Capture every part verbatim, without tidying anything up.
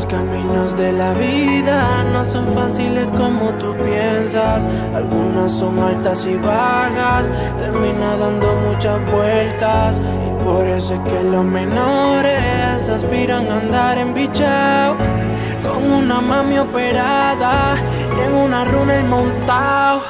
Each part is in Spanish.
caminos de la vida no son fáciles como tú piensas. Algunas son altas y bajas, termina dando muchas vueltas. Y por eso es que los menores aspiran a andar embichados, con una mami operada y en una runner montado.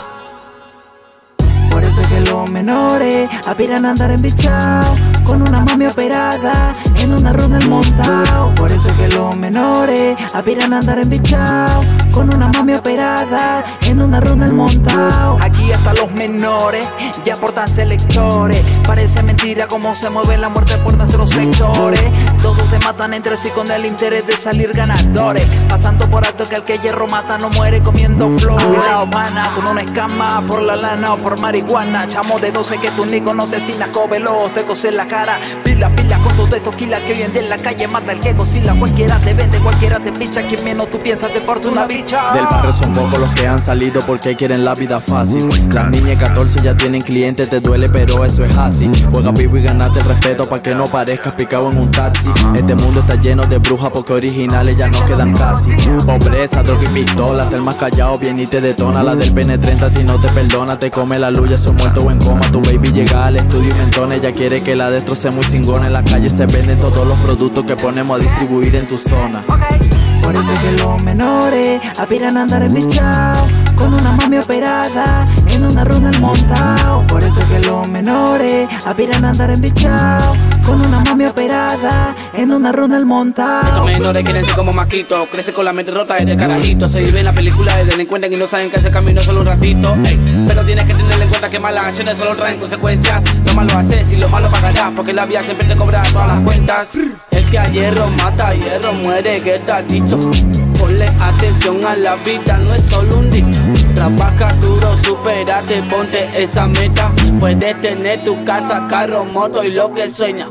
Por eso es que los menores aspiran a andar embichados, con una mami operada en una runner montado. Por eso es que los menores aspiran a andar embichados, con una mami operada en una runner montado. Aquí hasta los menores ya portan selectores. Parece mentira cómo se mueve la muerte por nuestros sectores. Todos se matan entre sí con el interés de salir ganadores, pasando por alto que el que hierro mata no muere comiendo flores. Cuidado, mana, con una escama por la lana o por marihuana. Chamo de doce que tu ni conoces sin las cobelos te cose en la cara. Pila, pila con todo esto quila que hoy en día en la calle mata el que cocila. Cualquiera te vende, cualquiera te picha. Quien menos tú piensas te porta una bicha. Del barrio son pocos los que han salido porque quieren la vida fácil. Las niñas catorce ya tienen clientes, te duele pero eso es así. Juega vivo y ganate el respeto pa' que no parezcas picado en un taxi. Este mundo está lleno de brujas porque originales ya no quedan casi. Pobreza, droga y pistola, hasta el más callado viene y te detona. La del pene treinta a ti no te perdona, te come la luz, ya son muerto o en coma. Tu baby llega al estudio y mentona, ella quiere que la destroce muy cingona. En la calle se venden todos los productos que ponemos a distribuir en tu zona. Por eso es que los menores aspiran a andar embichados, con una mami operada en una runner montado. Por eso es que los menores aspiran a andar embichados, con una mami operada en una runner montado. Estos menores quieren ser como maquitos, crecen con la mente rota desde carajito. Se viven la película de delincuentes y no saben que ese camino es solo un ratito. Ey, pero tienes que tener en cuenta que malas acciones solo traen consecuencias. Lo malo haces y lo malo pagarás, porque la vida siempre te cobra todas las cuentas. El que a hierro mata, a hierro muere, que está dicho. Ponle atención a la vida, no es solo un dicho. Trabaja duro, supérate, ponte esa meta. Puedes tener tu casa, carro, moto y lo que sueñas.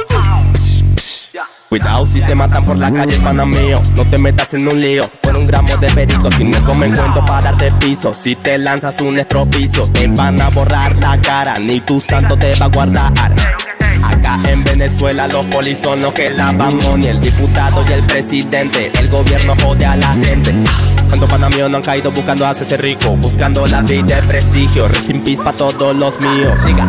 Cuidado si te matan por la calle, pana mío. No te metas en un lío por un gramo de perico. Si no comen cuento para darte piso, si te lanzas un estropicio, te van a borrar la cara, ni tu santo te va a guardar. Acá en Venezuela los polis son los que lavan money. El diputado y el presidente, el gobierno jode a la gente. Cuando pana mío no han caído buscando hacerse rico, buscando la vida de prestigio. Rest in peace pa' todos los míos. Siga.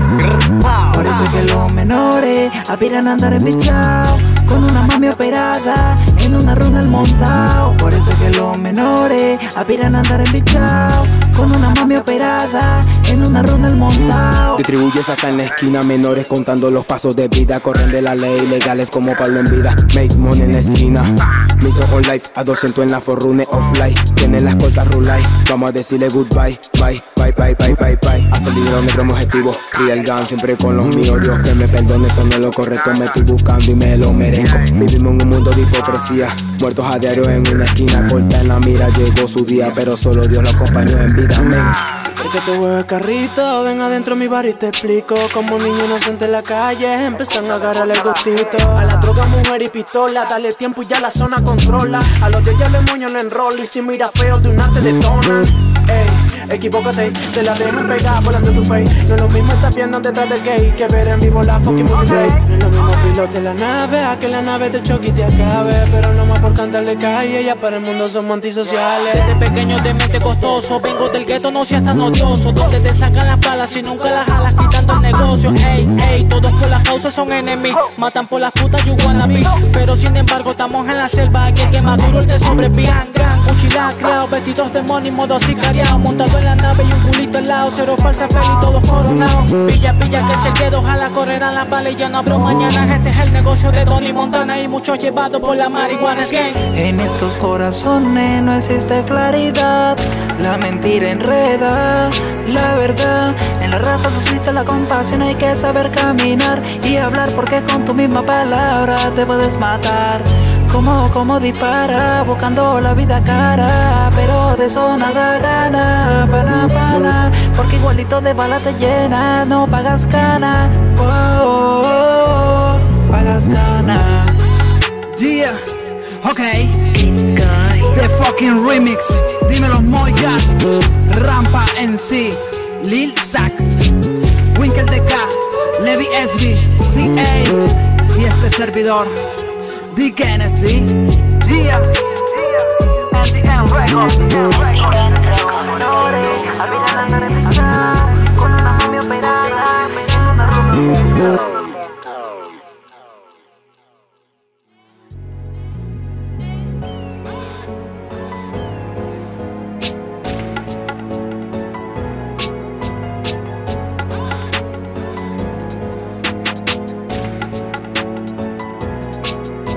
Por eso es que los menores aspiran a andar embichados, con una mami operada en una runner montado. Por eso es que los menores aspiran a andar embichados, con una mami operada en una runner montado. Distribuyes hasta en la esquina, menores contando los pasos de vida. Corren de la ley, legales como Pablo en vida. Make money en la esquina. Miso all life, a doscientos en la forrune offline. Tienen las cortas rulay, vamos a decirle goodbye. Bye, bye, bye, bye, bye, bye. A salir de los negros objetivos, real gun siempre con los míos. Dios que me perdone, eso no es lo correcto. Me estoy buscando y me lo merezco. Vivimos en un mundo de hipocresía, muertos a diario en una esquina. Corta en la mira, llegó su día, pero solo Dios lo acompañó en vida, amén. Si crees que te huevo el carrito, ven adentro mi bar y te explico. Como un niño inocente en la calle, empezando a agarrarle el gustito. A la droga, mujer y pistola, dale tiempo y ya la zona controla. A los de ya le moño le enrolla y si mira feo de una te detonan. Ey, equivócate, te la dejan pegar volando en tu face. No es lo mismo estar viendo detrás del gay que ver en vivo la fucking movie play. No es lo mismo pilote la nave a que la nave te choque y te acabe. Pero no más por cantarle calle, ya para el mundo somos antisociales. Desde pequeño de mente costoso, vengo del gueto, no seas tan odioso. Donde te sacan las balas y nunca las jalas quitando el negocio. Ey, ey, todos por las causas son enemigos. Matan por las putas, you wanna be. Pero sin embargo estamos en la selva, aquí el que más duro el que sobrevive. Gran mochila creado, vestidos de money, modo sicariado. Montado en la nave y un culito al lado, cero falsa peli, todos coronados. Pilla, pilla que si el dedo jala correrán las balas y ya no habrá mañana. Este es el negocio de Tony Montana y muchos llevados por la marihuana es gang. En estos corazones no existe claridad, la mentira enreda la verdad. En la raza suscita la compasión, hay que saber caminar y hablar, porque con tu misma palabra te puedes matar. Como, como dispara, buscando la vida cara, pero de eso nada gana, pana, pana, porque igualito de bala te llena, no pagas gana, oh, oh, oh, pagas ganas. Yeah, ok. The fucking remix, dímelo Moigas, Rampa M C, Lil Sack, Winkle D K, Levi S B, C A y este servidor D K N S D. Yeah. Anti-N Records.